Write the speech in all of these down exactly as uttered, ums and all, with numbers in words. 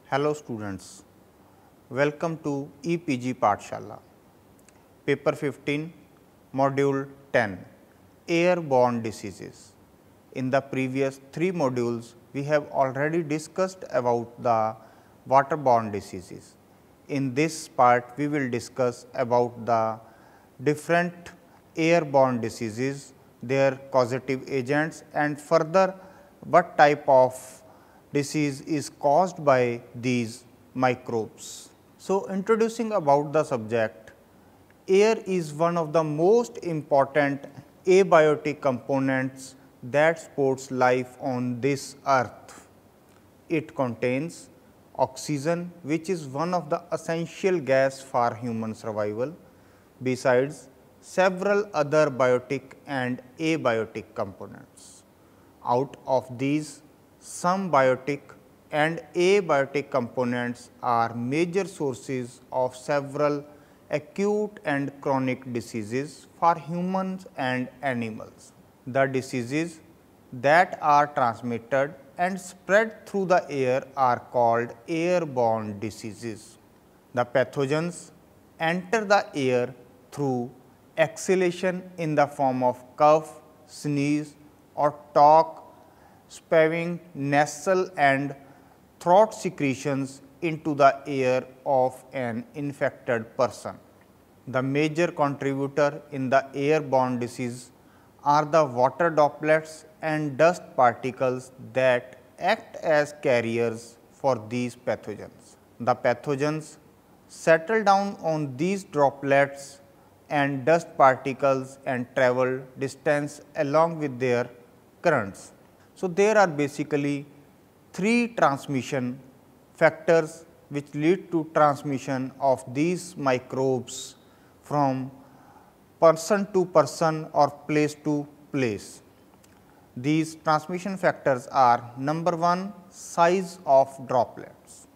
Hello students, welcome to E P G Pathshala, paper fifteen, module ten, airborne diseases. In the previous three modules, we have already discussed about the waterborne diseases. In this part, we will discuss about the different airborne diseases, their causative agents, and further what type of disease is caused by these microbes. So, introducing about the subject, air is one of the most important abiotic components that supports life on this earth. It contains oxygen, which is one of the essential gas for human survival, besides several other biotic and abiotic components. Out of these, some biotic and abiotic components are major sources of several acute and chronic diseases for humans and animals. The diseases that are transmitted and spread through the air are called airborne diseases. The pathogens enter the air through exhalation in the form of cough, sneeze or talk, spewing nasal and throat secretions into the air of an infected person. The major contributor in the airborne disease are the water droplets and dust particles that act as carriers for these pathogens. The pathogens settle down on these droplets and dust particles and travel distance along with their currents. So, there are basically three transmission factors which lead to transmission of these microbes from person to person or place to place. These transmission factors are: number one, size of droplets.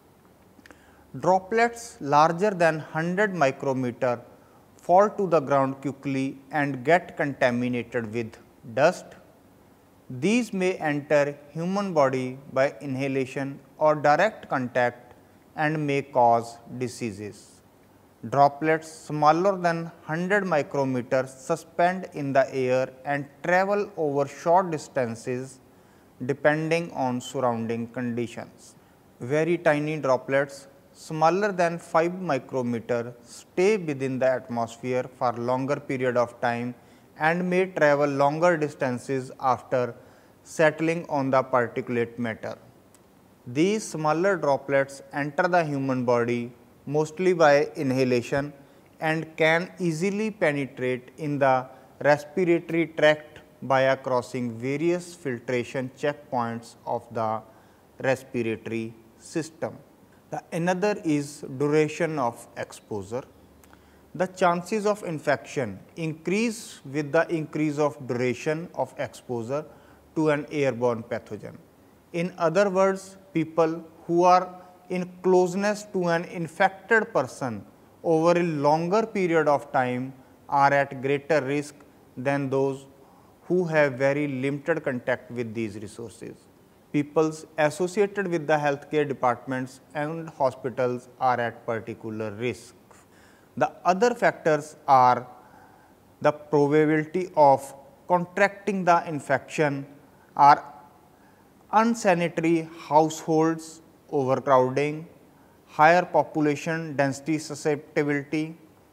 Droplets larger than one hundred micrometer fall to the ground quickly and get contaminated with dust. These may enter human body by inhalation or direct contact and may cause diseases. Droplets smaller than one hundred micrometer suspend in the air and travel over short distances depending on surrounding conditions. Very tiny droplets smaller than five micrometer stay within the atmosphere for longer period of time and may travel longer distances after settling on the particulate matter. These smaller droplets enter the human body mostly by inhalation and can easily penetrate in the respiratory tract by crossing various filtration checkpoints of the respiratory system. The another is duration of exposure. The chances of infection increase with the increase of duration of exposure to an airborne pathogen. In other words, people who are in closeness to an infected person over a longer period of time are at greater risk than those who have very limited contact with these resources. People associated with the healthcare departments and hospitals are at particular risk. The other factors are the probability of contracting the infection are unsanitary households, overcrowding, higher population density susceptibility,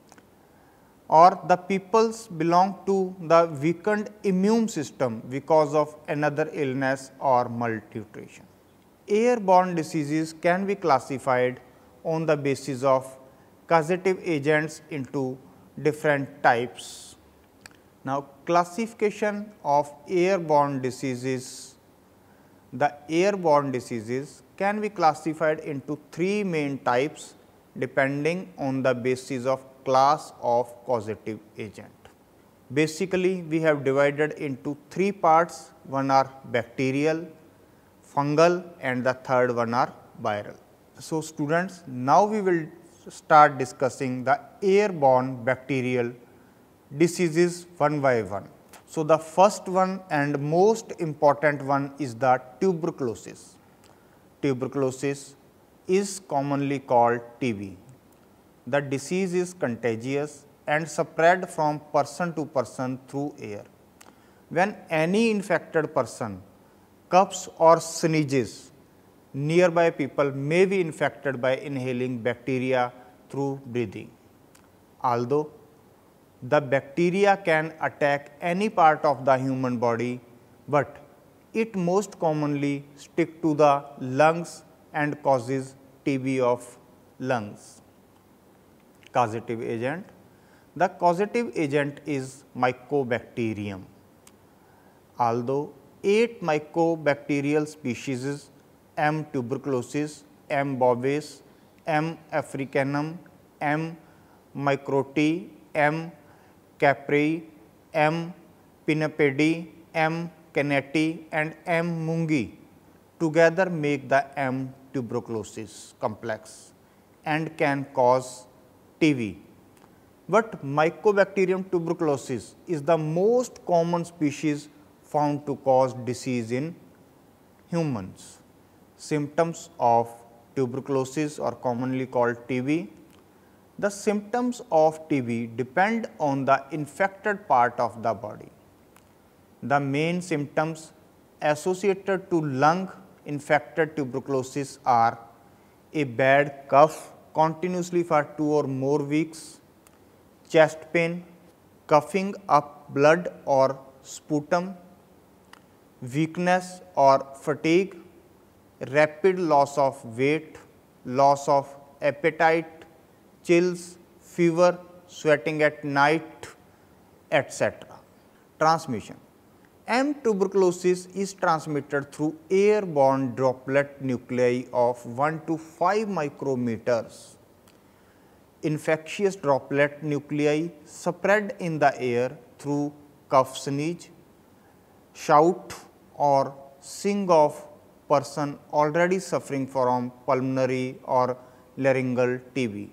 or the peoples belong to the weakened immune system because of another illness or malnutrition. Airborne diseases can be classified on the basis of causative agents into different types. Now, classification of airborne diseases. The airborne diseases can be classified into three main types depending on the basis of class of causative agent. Basically, we have divided into three parts, one are bacterial, fungal and the third one are viral. So, students, now we will start discussing the airborne bacterial diseases one by one. So, the first one and most important one is the tuberculosis. Tuberculosis is commonly called T B. The disease is contagious and spread from person to person through air. When any infected person coughs or sneezes, nearby people may be infected by inhaling bacteria through breathing. Although the bacteria can attack any part of the human body, but it most commonly stick to the lungs and causes T B of lungs. Causative agent. The causative agent is Mycobacterium. Although eight mycobacterial species M. tuberculosis, M. bovis, M. africanum, M. microti, M. capreae, M. pinnipedi, M. cannati and M. mungi together make the M. tuberculosis complex and can cause T B. But Mycobacterium tuberculosis is the most common species found to cause disease in humans. Symptoms of tuberculosis are commonly called T B. The symptoms of T B depend on the infected part of the body. The main symptoms associated to lung infected tuberculosis are a bad cough continuously for two or more weeks, chest pain, coughing up blood or sputum, weakness or fatigue, rapid loss of weight, loss of appetite, chills, fever, sweating at night, et cetera. Transmission. M. tuberculosis is transmitted through airborne droplet nuclei of one to five micrometers. Infectious droplet nuclei spread in the air through cough, sneeze, shout or sing of person already suffering from pulmonary or laryngeal T B.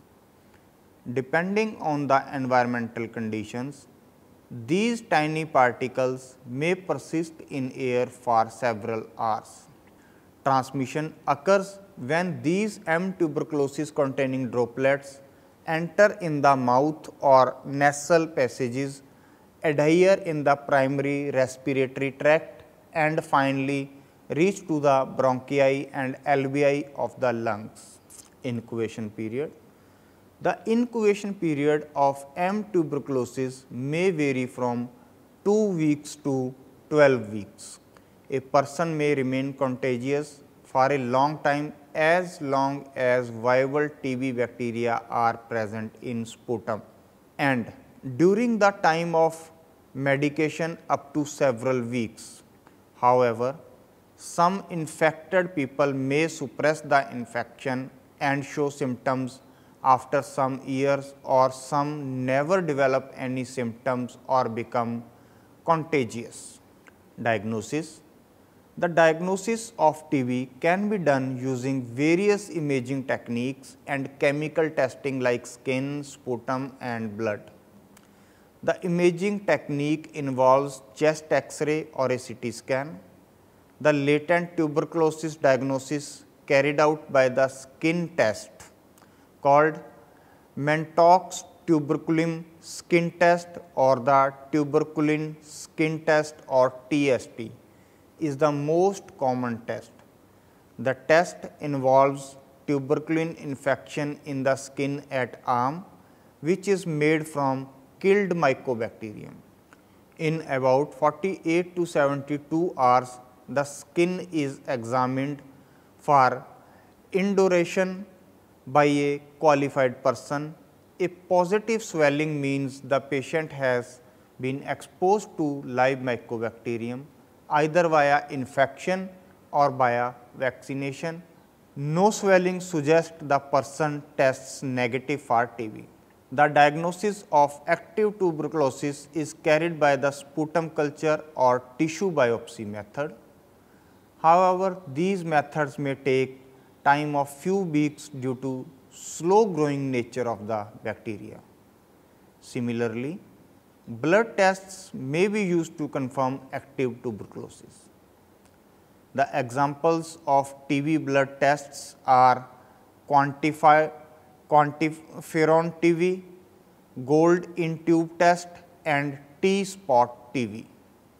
Depending on the environmental conditions, these tiny particles may persist in air for several hours. Transmission occurs when these M. tuberculosis containing droplets enter in the mouth or nasal passages, adhere in the primary respiratory tract and finally reach to the bronchi and alveoli of the lungs. Incubation period. The incubation period of M. tuberculosis may vary from two weeks to twelve weeks. A person may remain contagious for a long time as long as viable T B bacteria are present in sputum and during the time of medication up to several weeks. However, some infected people may suppress the infection and show symptoms after some years, or some never develop any symptoms or become contagious. Diagnosis. The diagnosis of T B can be done using various imaging techniques and chemical testing like skin, sputum and blood. The imaging technique involves chest X-ray or a C T scan. The latent tuberculosis diagnosis carried out by the skin test called Mantoux tuberculin skin test or the tuberculin skin test or T S T is the most common test. The test involves tuberculin infection in the skin at arm, which is made from killed mycobacterium. In about forty-eight to seventy-two hours, the skin is examined for induration by a qualified person. A positive swelling means the patient has been exposed to live mycobacterium either via infection or via vaccination. No swelling suggests the person tests negative for T B. The diagnosis of active tuberculosis is carried by the sputum culture or tissue biopsy method. However, these methods may take time of few weeks due to slow growing nature of the bacteria. Similarly, blood tests may be used to confirm active tuberculosis. The examples of T B blood tests are quantify, quantiferon T V, gold in tube test and T spot T V.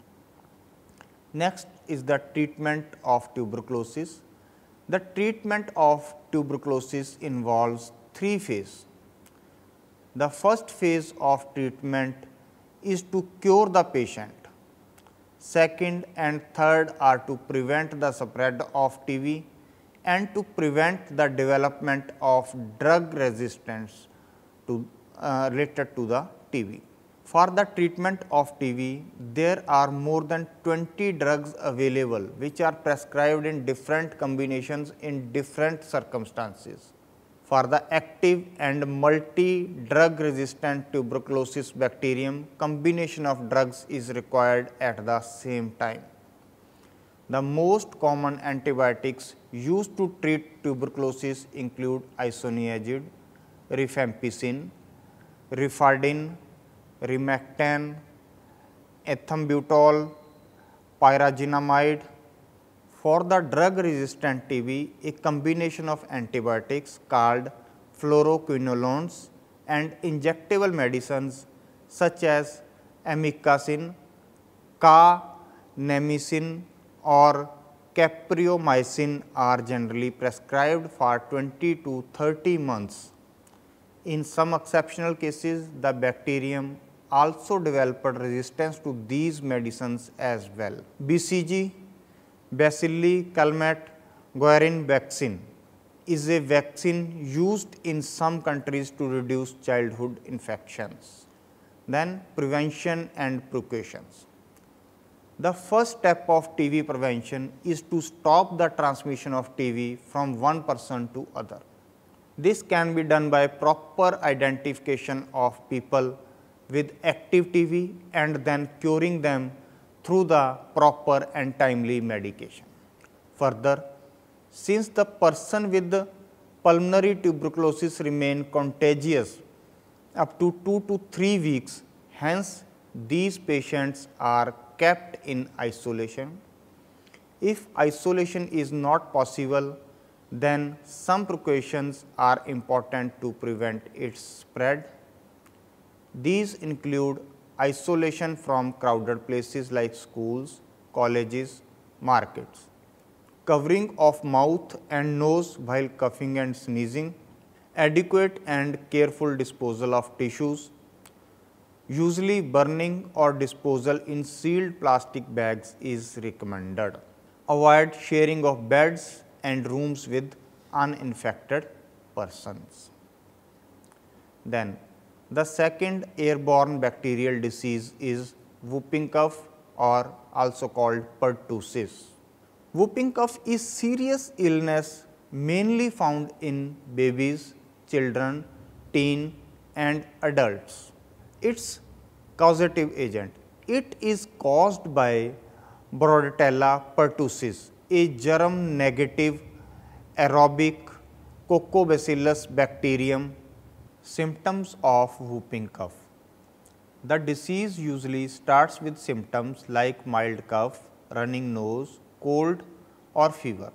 Next is the treatment of tuberculosis. The treatment of tuberculosis involves three phases. The first phase of treatment is to cure the patient. Second and third are to prevent the spread of T B and to prevent the development of drug resistance to, uh, related to the T B. For the treatment of T B, there are more than twenty drugs available which are prescribed in different combinations in different circumstances. For the active and multi-drug resistant tuberculosis bacterium, combination of drugs is required at the same time. The most common antibiotics used to treat tuberculosis include isoniazid, rifampicin, rifadin, Rimactin, ethambutol, pyrazinamide. For the drug resistant T B, a combination of antibiotics called fluoroquinolones and injectable medicines such as amikacin, Ka-nemicin or capreomycin are generally prescribed for twenty to thirty months. In some exceptional cases, the bacterium also developed resistance to these medicines as well. B C G, Bacilli calmette guerin vaccine, is a vaccine used in some countries to reduce childhood infections. Then prevention and precautions. The first step of T B prevention is to stop the transmission of T B from one person to other. This can be done by proper identification of people with active T B and then curing them through the proper and timely medication. Further, since the person with the pulmonary tuberculosis remain contagious up to two to three weeks, hence these patients are kept in isolation. If isolation is not possible, then some precautions are important to prevent its spread. These include isolation from crowded places like schools, colleges, markets, covering of mouth and nose while coughing and sneezing, adequate and careful disposal of tissues, usually burning or disposal in sealed plastic bags is recommended. Avoid sharing of beds and rooms with uninfected persons. Then, the second airborne bacterial disease is whooping cough or also called pertussis. Whooping cough is serious illness mainly found in babies, children, teen and adults. Its causative agent. It is caused by Bordetella pertussis, a germ-negative aerobic Coccobacillus bacterium. Symptoms of whooping cough. The disease usually starts with symptoms like mild cough, running nose, cold or fever.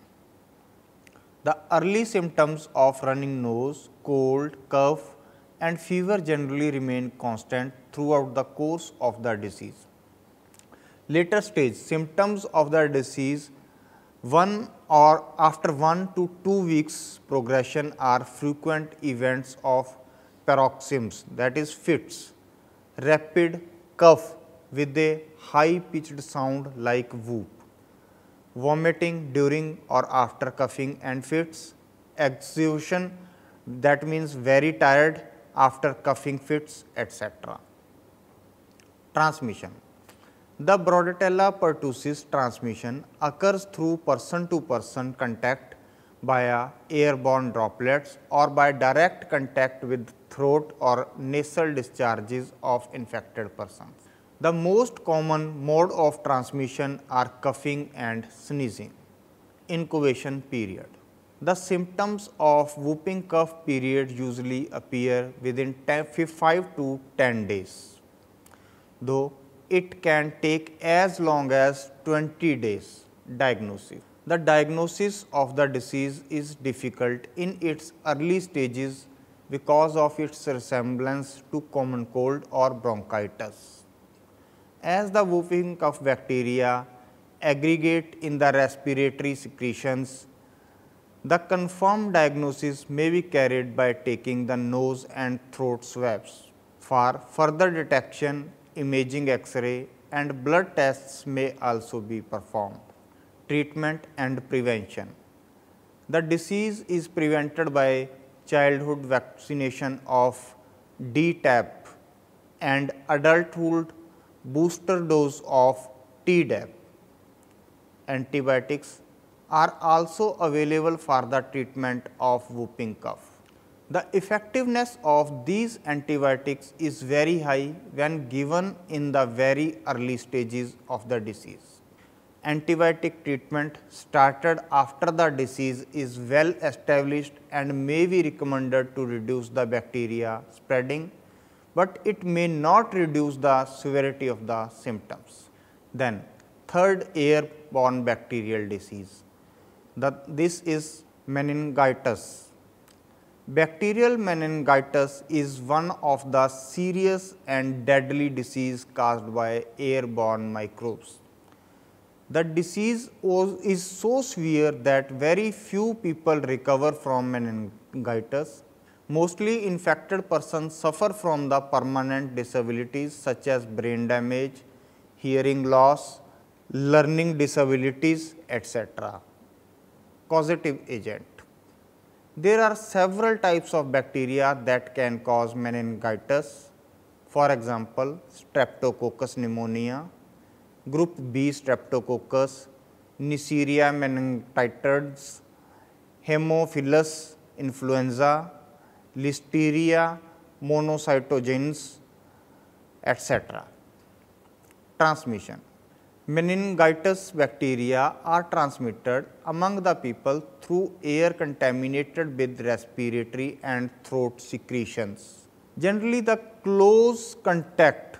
The early symptoms of running nose, cold, cough and fever generally remain constant throughout the course of the disease. Later stage symptoms of the disease one or after one to two weeks progression are frequent events of paroxysms, that is fits, rapid cough with a high pitched sound like whoop, vomiting during or after coughing and fits, exhaustion, that means very tired after coughing fits, et cetera. Transmission. The Bordetella pertussis transmission occurs through person to person contact via airborne droplets or by direct contact with throat or nasal discharges of infected persons. The most common mode of transmission are coughing and sneezing. Incubation period. The symptoms of whooping cough period usually appear within five to ten days, though it can take as long as twenty days. Diagnosis. The diagnosis of the disease is difficult in its early stages because of its resemblance to common cold or bronchitis. As the whooping cough bacteria aggregate in the respiratory secretions, the confirmed diagnosis may be carried by taking the nose and throat swabs. For further detection, imaging X-ray and blood tests may also be performed. Treatment and prevention. The disease is prevented by childhood vaccination of D T A P and adulthood booster dose of T D A P. Antibiotics are also available for the treatment of whooping cough. The effectiveness of these antibiotics is very high when given in the very early stages of the disease. Antibiotic treatment started after the disease is well established and may be recommended to reduce the bacteria spreading, but it may not reduce the severity of the symptoms. Then third, airborne bacterial disease. The, this is meningitis. Bacterial meningitis is one of the serious and deadly disease caused by airborne microbes. The disease was, is so severe that very few people recover from meningitis. Mostly infected persons suffer from the permanent disabilities such as brain damage, hearing loss, learning disabilities, et cetera. Causative agent. There are several types of bacteria that can cause meningitis. For example, Streptococcus pneumonia, Group B Streptococcus, Neisseria meningitidis, Haemophilus influenza, Listeria monocytogenes, et cetera. Transmission. Meningitis bacteria are transmitted among the people through air contaminated with respiratory and throat secretions. Generally, the close contact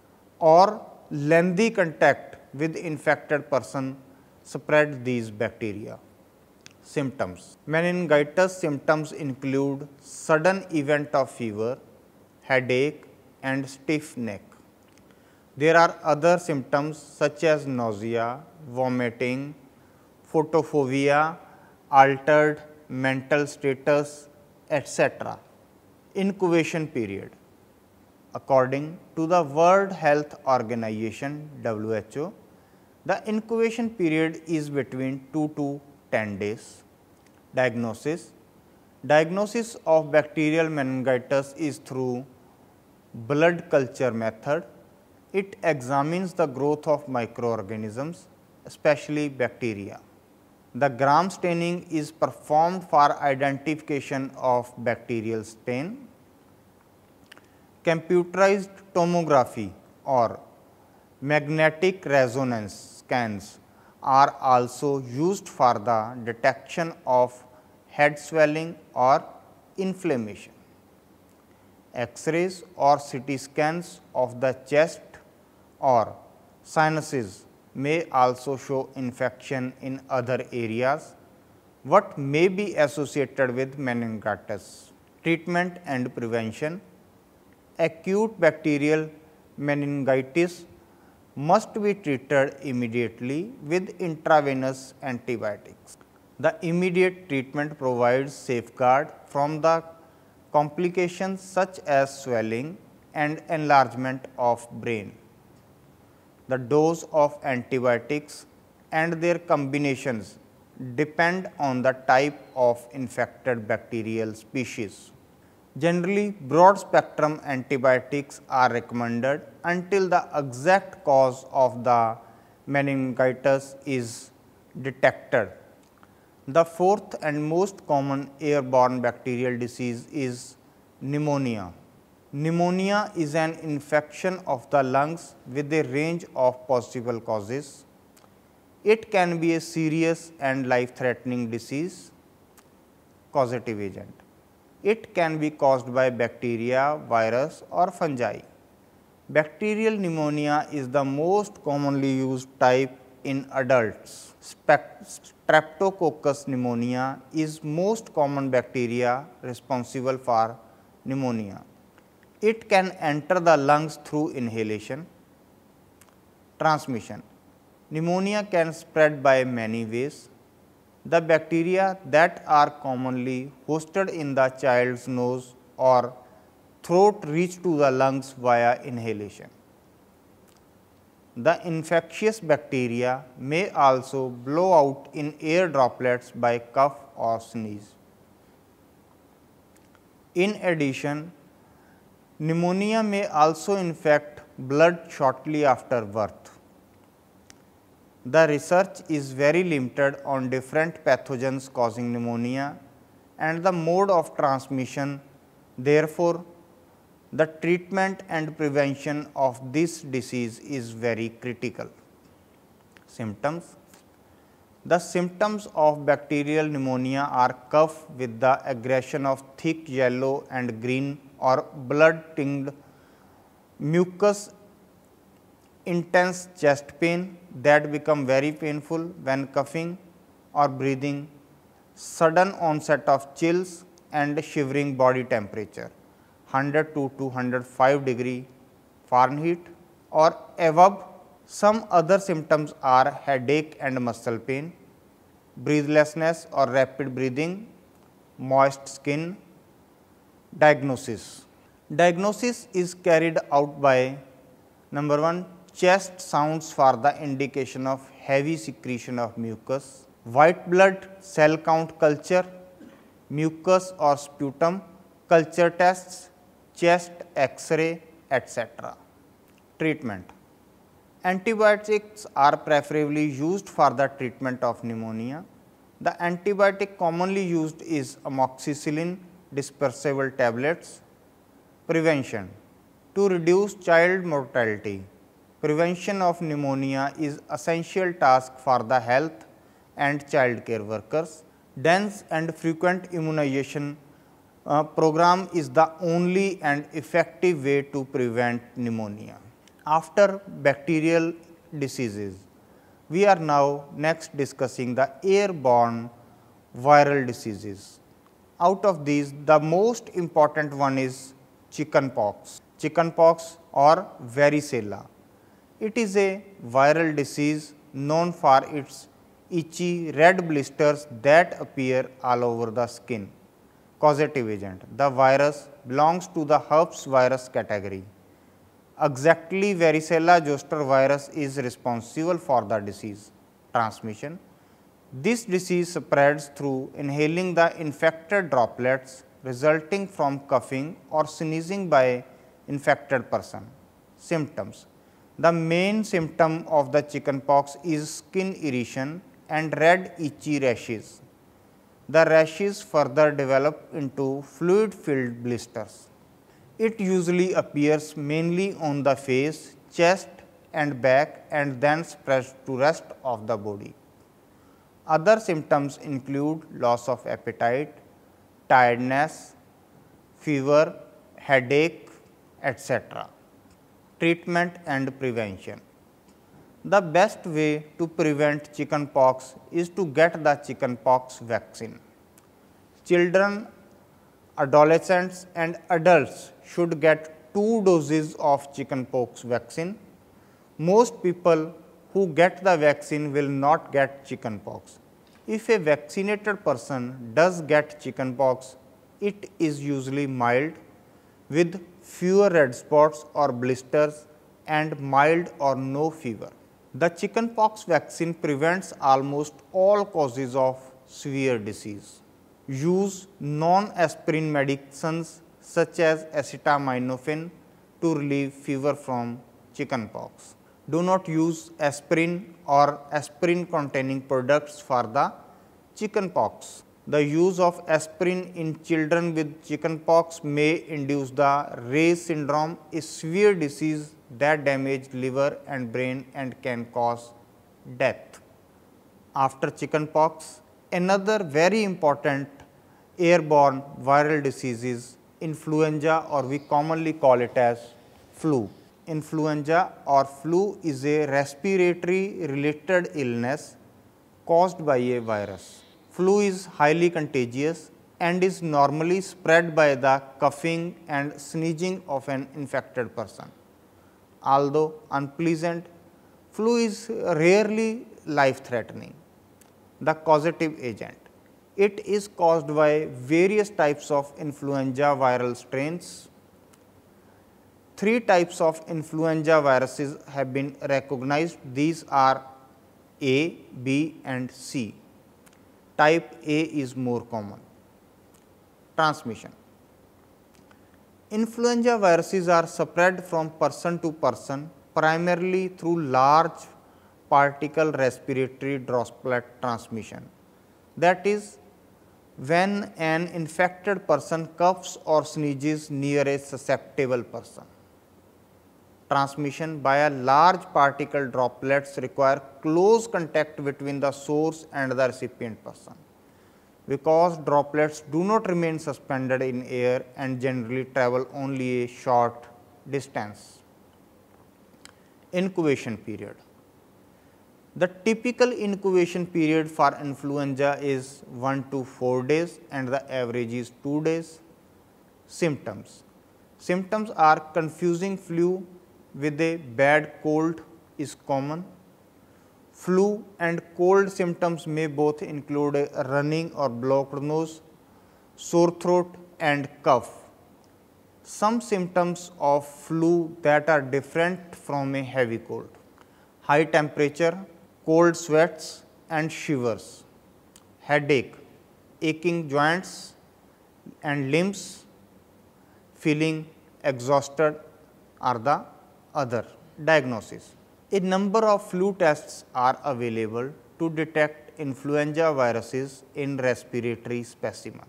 or lengthy contact with infected person spread these bacteria. Symptoms. Meningitis symptoms include sudden event of fever, headache and stiff neck. There are other symptoms such as nausea, vomiting, photophobia, altered mental status, et cetera. Incubation period. According to the World Health Organization W H O, the incubation period is between two to ten days. Diagnosis. Diagnosis of bacterial meningitis is through blood culture method. It examines the growth of microorganisms, especially bacteria. The gram staining is performed for identification of bacterial stain. Computerized tomography or magnetic resonance scans are also used for the detection of head swelling or inflammation. X-rays or C T scans of the chest or sinuses may also show infection in other areas what may be associated with meningitis. Treatment and prevention. Acute bacterial meningitis must be treated immediately with intravenous antibiotics. The immediate treatment provides safeguard from the complications such as swelling and enlargement of brain. The dose of antibiotics and their combinations depend on the type of infected bacterial species. Generally, broad spectrum antibiotics are recommended until the exact cause of the meningitis is detected. The fourth and most common airborne bacterial disease is pneumonia. Pneumonia is an infection of the lungs with a range of possible causes. It can be a serious and life-threatening disease. Causative agent. It can be caused by bacteria, virus or fungi. Bacterial pneumonia is the most commonly used type in adults. Streptococcus pneumonia is most common bacteria responsible for pneumonia. It can enter the lungs through inhalation. Transmission. Pneumonia can spread by many ways. The bacteria that are commonly hosted in the child's nose or throat reach to the lungs via inhalation. The infectious bacteria may also blow out in air droplets by cough or sneeze. In addition, pneumonia may also infect blood shortly after birth. The research is very limited on different pathogens causing pneumonia and the mode of transmission. Therefore, the treatment and prevention of this disease is very critical. Symptoms. The symptoms of bacterial pneumonia are cough with the aggression of thick yellow and green or blood tinged mucus, intense chest pain that become very painful when coughing or breathing, sudden onset of chills and shivering body temperature one hundred to two hundred five degree Fahrenheit or above. Some other symptoms are headache and muscle pain, breathlessness or rapid breathing, moist skin. Diagnosis. Diagnosis is carried out by number one, chest sounds for the indication of heavy secretion of mucus, white blood cell count culture, mucus or sputum culture tests, chest X-ray, et cetera. Treatment. Antibiotics are preferably used for the treatment of pneumonia. The antibiotic commonly used is amoxicillin dispersible tablets. Prevention. To reduce child mortality, prevention of pneumonia is essential task for the health and child care workers. Dense and frequent immunization uh, program is the only and effective way to prevent pneumonia. After bacterial diseases, we are now next discussing the airborne viral diseases. Out of these, the most important one is chickenpox. Chickenpox or varicella. It is a viral disease known for its itchy red blisters that appear all over the skin. Causative agent. The virus belongs to the herpes virus category. Exactly, varicella zoster virus is responsible for the disease. Transmission. This disease spreads through inhaling the infected droplets resulting from coughing or sneezing by infected person. Symptoms. The main symptom of the chickenpox is skin irritation and red itchy rashes. The rashes further develop into fluid filled blisters. It usually appears mainly on the face, chest and back and then spreads to rest of the body. Other symptoms include loss of appetite, tiredness, fever, headache, et cetera. Treatment and prevention. The best way to prevent chickenpox is to get the chickenpox vaccine. Children, adolescents and adults should get two doses of chickenpox vaccine. Most people who get the vaccine will not get chickenpox. If a vaccinated person does get chickenpox, it is usually mild with fewer red spots or blisters and mild or no fever. The chickenpox vaccine prevents almost all causes of severe disease. Use non-aspirin medicines such as acetaminophen to relieve fever from chickenpox. Do not use aspirin or aspirin containing products for the chickenpox. The use of aspirin in children with chickenpox may induce the Reye syndrome, a severe disease that damages liver and brain and can cause death. After chickenpox, another very important airborne viral disease is influenza, or we commonly call it as flu. influenza or flu is a respiratory related illness caused by a virus. Flu is highly contagious and is normally spread by the coughing and sneezing of an infected person. Although unpleasant, flu is rarely life threatening. The causative agent. It is caused by various types of influenza viral strains. Three types of influenza viruses have been recognized. These are A, B and C. Type A is more common. Transmission. Influenza viruses are spread from person to person primarily through large particle respiratory droplet transmission. That is, when an infected person coughs or sneezes near a susceptible person. Transmission by a large particle droplets require close contact between the source and the recipient person, because droplets do not remain suspended in air and generally travel only a short distance. Incubation period. The typical incubation period for influenza is one to four days and the average is two days. Symptoms. Symptoms are confusing flu with a bad cold is common. Flu and cold symptoms may both include a running or blocked nose, sore throat and cough. Some symptoms of flu that are different from a heavy cold. High temperature, cold sweats and shivers, headache, aching joints and limbs, feeling exhausted are the other. Diagnosis. A number of flu tests are available to detect influenza viruses in respiratory specimens.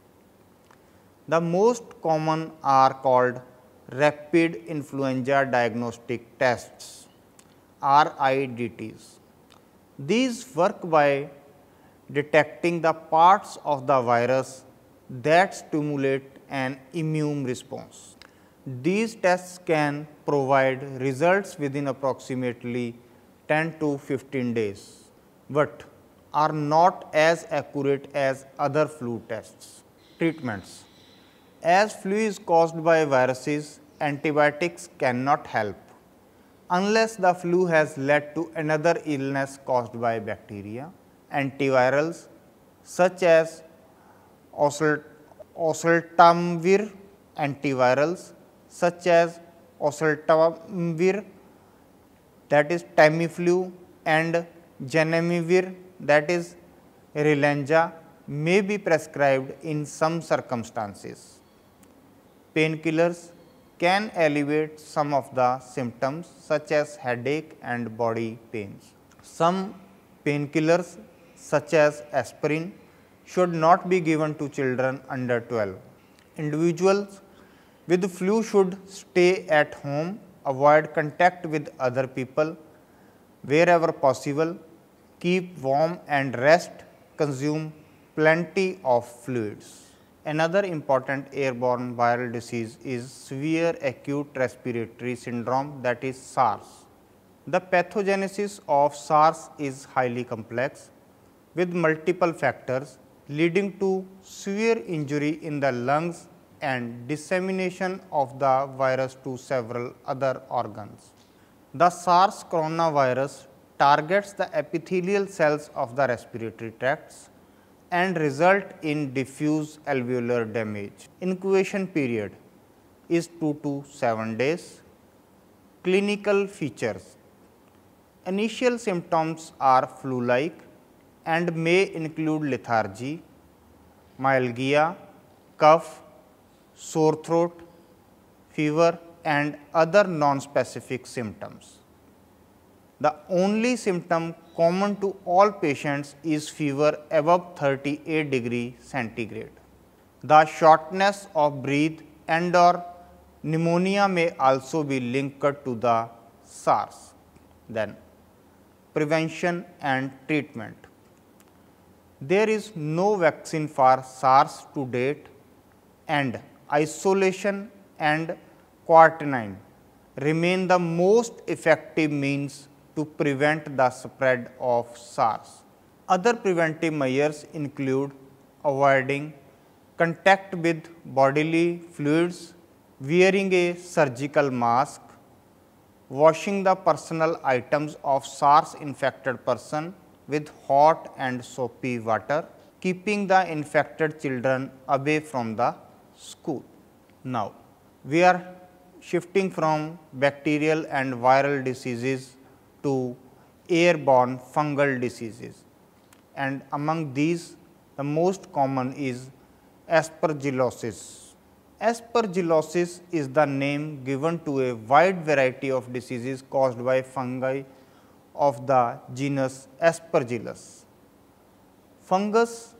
The most common are called rapid influenza diagnostic tests, R I D Ts. These work by detecting the parts of the virus that stimulate an immune response. These tests can provide results within approximately ten to fifteen days, but are not as accurate as other flu tests. Treatments. As flu is caused by viruses, antibiotics cannot help unless the flu has led to another illness caused by bacteria. Antivirals such as oseltamivir, antivirals such as oseltamivir, that is Tamiflu, and Zanamivir, that is Relenza, may be prescribed in some circumstances. Painkillers can alleviate some of the symptoms such as headache and body pains. Some painkillers such as aspirin should not be given to children under twelve. Individuals with flu should stay at home, avoid contact with other people wherever possible, keep warm and rest, consume plenty of fluids. Another important airborne viral disease is severe acute respiratory syndrome, that is SARS. The pathogenesis of SARS is highly complex with multiple factors leading to severe injury in the lungs and dissemination of the virus to several other organs. The SARS coronavirus targets the epithelial cells of the respiratory tracts and result in diffuse alveolar damage. Incubation period is two to seven days. Clinical features. Initial symptoms are flu-like and may include lethargy, myalgia, cough, sore throat, fever and other non-specific symptoms. The only symptom common to all patients is fever above thirty-eight degree centigrade. The shortness of breath and or pneumonia may also be linked to the SARS. Then prevention and treatment. There is no vaccine for SARS to date, and isolation and quarantine remain the most effective means to prevent the spread of SARS. Other preventive measures include avoiding contact with bodily fluids, wearing a surgical mask, washing the personal items of SARS infected person with hot and soapy water, keeping the infected children away from the school. Now, we are shifting from bacterial and viral diseases to airborne fungal diseases, and among these the most common is aspergillosis. Aspergillosis is the name given to a wide variety of diseases caused by fungi of the genus Aspergillus. Fungus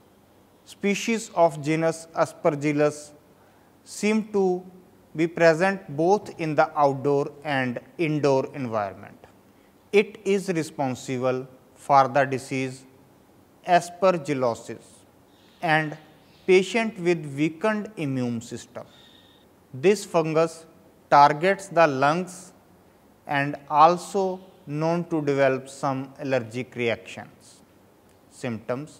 species of genus Aspergillus seem to be present both in the outdoor and indoor environment. It is responsible for the disease aspergillosis and patient with weakened immune system. This fungus targets the lungs and also known to develop some allergic reactions. Symptoms: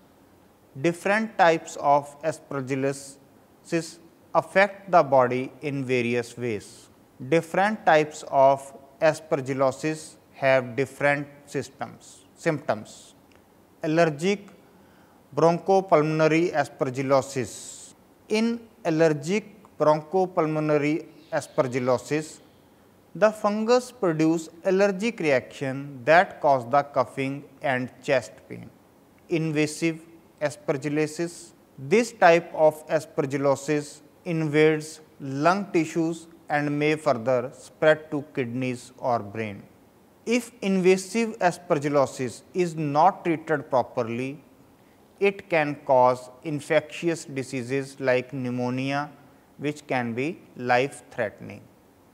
different types of aspergillosis affect the body in various ways. Different types of aspergillosis have different systems, symptoms. Allergic bronchopulmonary aspergillosis. In allergic bronchopulmonary aspergillosis, the fungus produce allergic reaction that cause the coughing and chest pain. Invasive aspergillosis. This type of aspergillosis invades lung tissues and may further spread to kidneys or brain. If invasive aspergillosis is not treated properly, it can cause infectious diseases like pneumonia, which can be life threatening.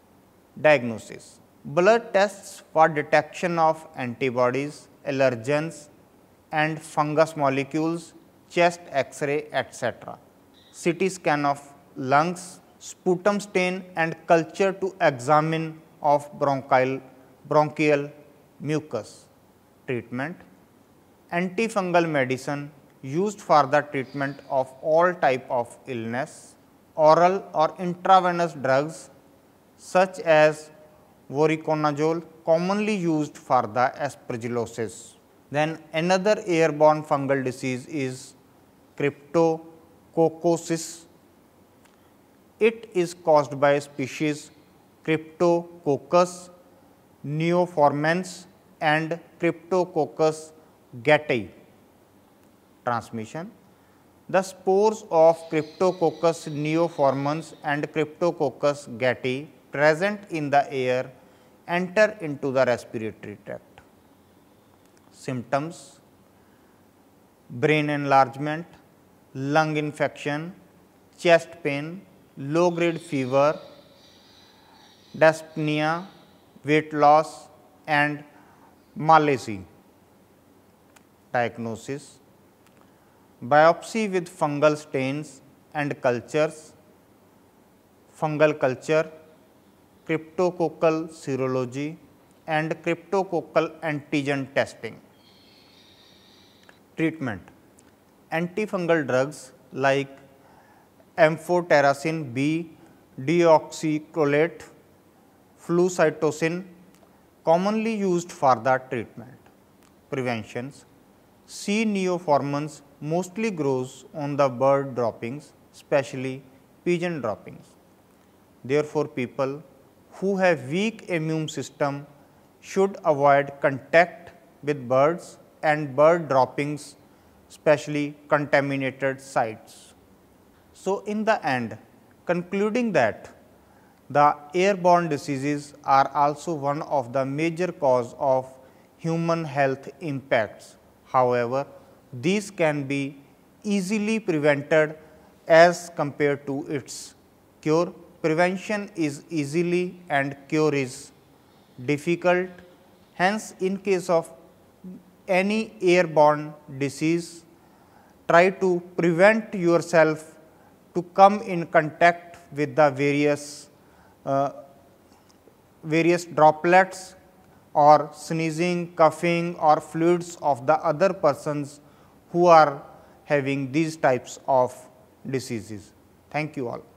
Diagnosis: blood tests for detection of antibodies, allergens and fungus molecules, chest X-ray, et cetera. C T scan of lungs, sputum stain and culture to examine of bronchial, bronchial mucus. Treatment: antifungal medicine used for the treatment of all type of illness, oral or intravenous drugs such as voriconazole commonly used for the aspergillosis. Then another airborne fungal disease is cryptococcosis. It is caused by species Cryptococcus neoformans and Cryptococcus gattai. Transmission: the spores of Cryptococcus neoformans and Cryptococcus gattai present in the air enter into the respiratory tract. Symptoms: brain enlargement, lung infection, chest pain, low grade fever, dyspnea, weight loss and malaise. Diagnosis: biopsy with fungal stains and cultures, fungal culture, cryptococcal serology and cryptococcal antigen testing. Treatment: antifungal drugs like amphotericin B deoxycholate, flucytosine commonly used for the treatment. Preventions: C. neoformans mostly grows on the bird droppings, especially pigeon droppings. Therefore, people who have weak immune system should avoid contact with birds and bird droppings, especially contaminated sites. So, in the end, concluding that the airborne diseases are also one of the major cause of human health impacts. However, these can be easily prevented as compared to its cure. Prevention is easily and cure is difficult. Hence, in case of any airborne disease, try to prevent yourself to come in contact with the various uh, various droplets or sneezing, coughing or fluids of the other persons who are having these types of diseases. Thank you all.